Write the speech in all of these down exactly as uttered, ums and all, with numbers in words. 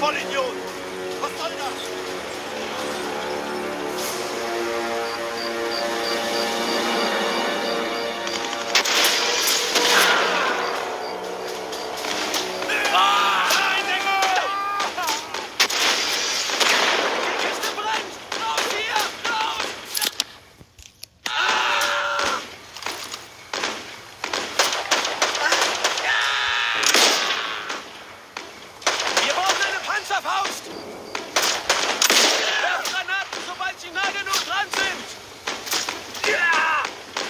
Vollidiot! Was soll das? Faust! Werft Granaten, sobald sie nah genug dran sind! Ja!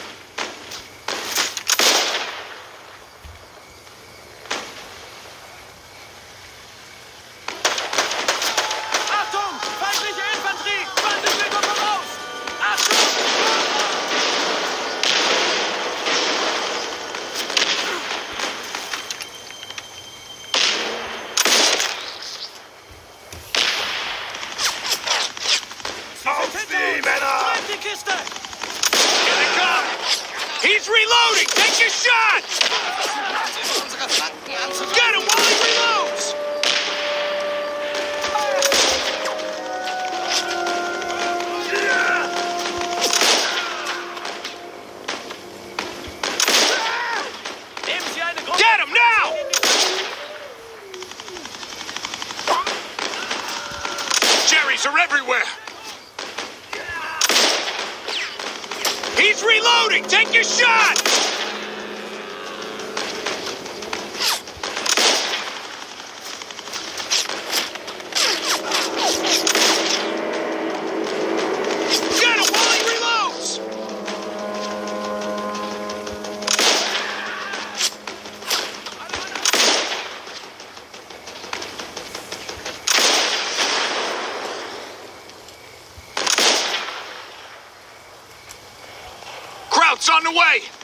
Achtung! Feindliche Infanterie! zwanzig Meter voraus! Achtung! Die Kiste! Here they come! He's reloading! Take your shot! Get him while he reloads! Get him now! Jerry's are everywhere! He's reloading! Take your shot! Get him while he reloads! Kraut's on the way!